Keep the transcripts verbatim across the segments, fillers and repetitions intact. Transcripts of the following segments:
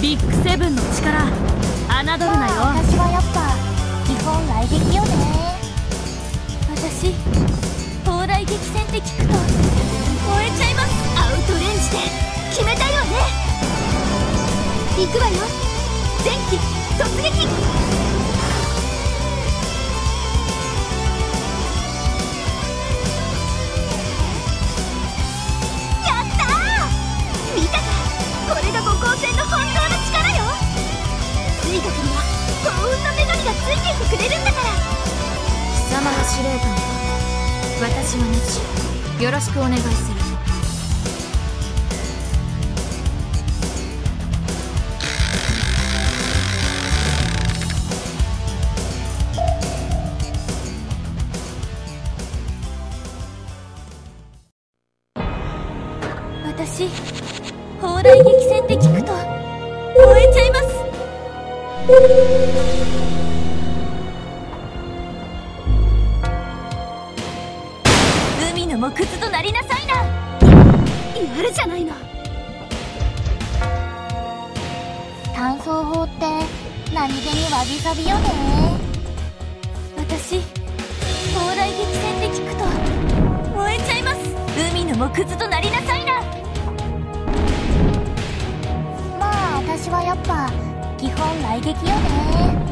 ビッグセブンの力侮るなよ。 まあ私はやっぱ基本雷撃よね。 私砲雷撃戦って聞くと燃えちゃいます。アウトレンジで決めたいわね。行くわよ、前期突撃。やったー、見たか、これが五光線の本当の力よ。ついたくには幸運の女神がついていてくれるんだから。貴様の司令官は私が熱し、よろしくお願いする。私砲雷撃戦って聞くと燃えちゃいます。海の藻くずとなりなさいな。やるじゃないの。 単装法って何気にわびさびよね。 私砲雷撃戦って聞くと燃えちゃいます。海の藻くずとなりなさいな。 まあ私はやっぱ基本雷撃よね。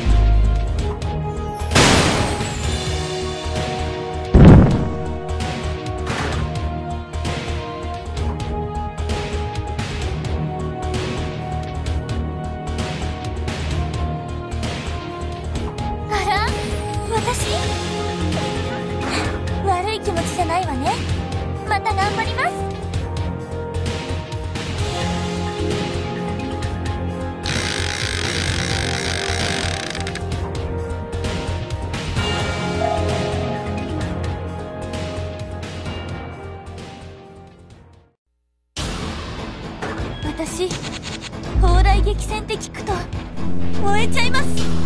あら、私悪い気持ちじゃないわね。また頑張ります。私砲雷撃戦って聞くと燃えちゃいます。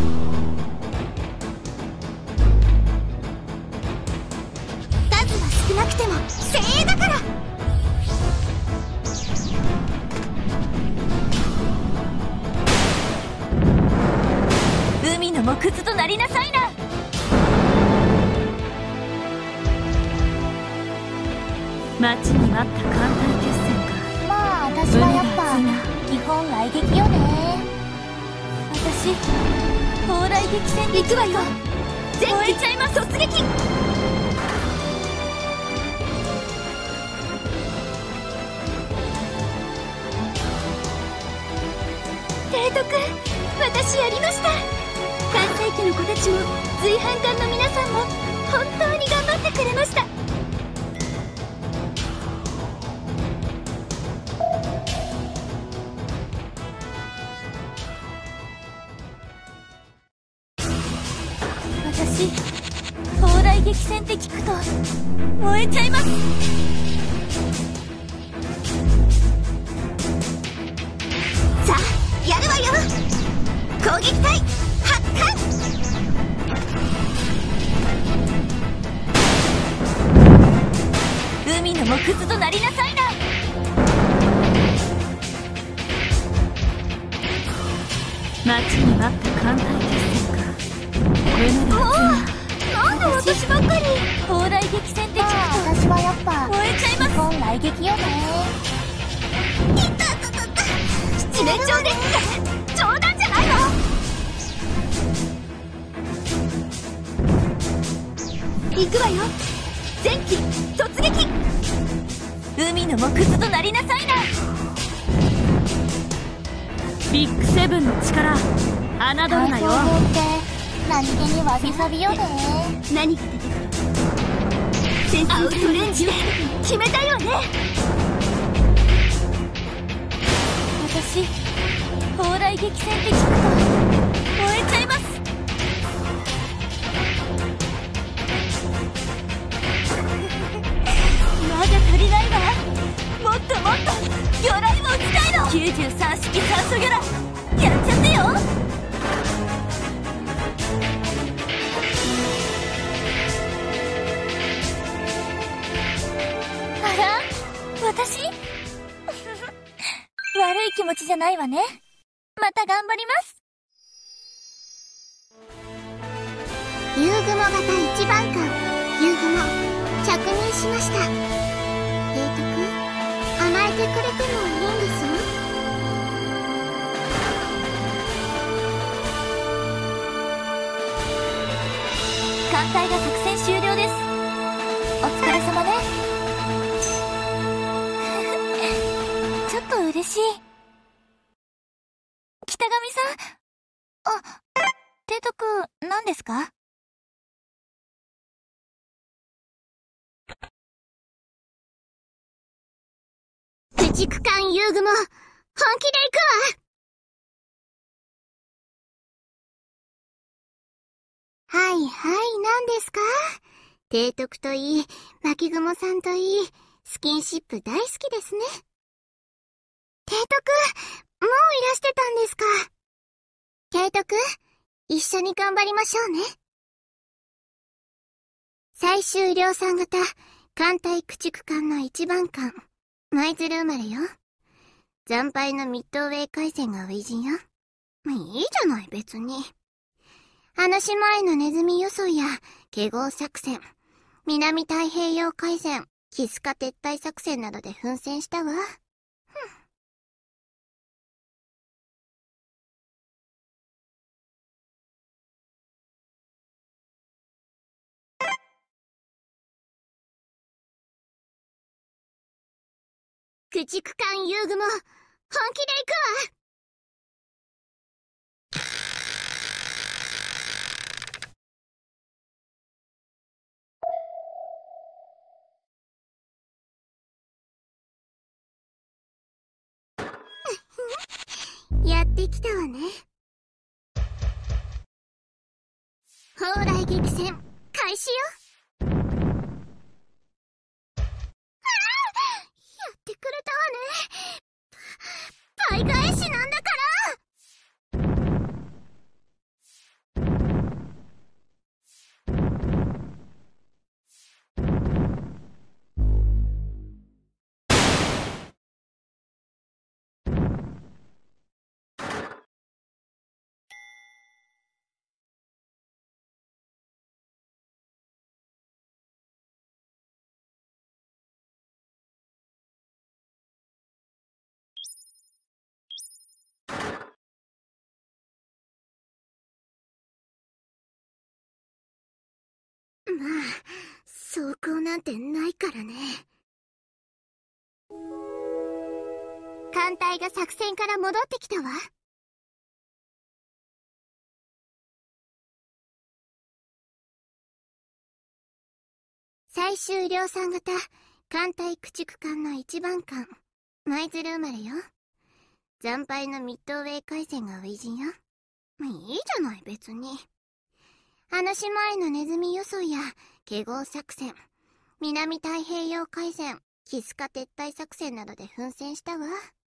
数は少なくても精鋭だから。海の藻くずとなりなさいな。待ちに待った艦隊決戦か。 まあ私はやっぱ基本雷撃よね。 私砲雷撃戦で行くわよ。燃えちゃいます。突撃。提督、私やりました。関西機の子たちも随伴艦の皆さんも本当に頑張ってくれました。私砲雷撃戦って聞くと燃えちゃいます。さあやるわよ。攻撃隊発艦。海の藻くずとなりなさいな。待ちに待った艦隊決戦か。もうなんで私ばっかり。砲雷撃戦って聞くと、 まあ私はやっぱ燃えちゃいます。 基本雷撃よね。 いたたたた、七面鳥ですって冗談じゃないの。行くわよ、前期突撃。海の藻くずとなりなさいな。ビッグセブンの力侮るな単よ。 装法って何気にわびさびよね。 何が出てくる。アウトレンジで決めたいわね。私砲雷撃戦って聞くと燃えちゃいます。まだ足りないわ。もっともっと魚雷を使えろ。きゅうじゅうさん式酸素魚雷やっちゃってよ。あら、私悪い気持ちじゃないわね。 また頑張ります。 ユーグモ型一番艦ユーグモ着任しました。提督、甘えてくれてもいいんですよ。 艦隊が作戦終了です。お疲れ様ね。ちょっと嬉しい。北上さん。あ、提督、何ですか？ 駆逐艦ユーグモ、本気で行くわ。はいはい、何ですか？提督といい、巻雲さんといい、スキンシップ大好きですね。提督、もういらしてたんですか。提督、一緒に頑張りましょうね。最終量産型、艦隊駆逐艦の一番艦、舞鶴生まれよ。惨敗のミッドウェー海戦が初陣よ。まあ、いいじゃない、別に。あの島へのネズミ予想や、華豪作戦、南太平洋海戦、キスカ撤退作戦などで奮戦したわ。駆逐艦ユーグモ、本気で行くわ。やってきたわね。砲雷撃戦開始よ。ああ、やってくれたわね。倍返しなんだから。まあ、走行なんてないからね。艦隊が作戦から戻ってきたわ。最終量産型、艦隊駆逐艦の一番艦、舞鶴生まれよ。惨敗のミッドウェー海戦が初陣よ。まあ、いいじゃない、別に。あの島へのネズミ予想や、華豪作戦、南太平洋海戦、キスカ撤退作戦などで奮戦したわ。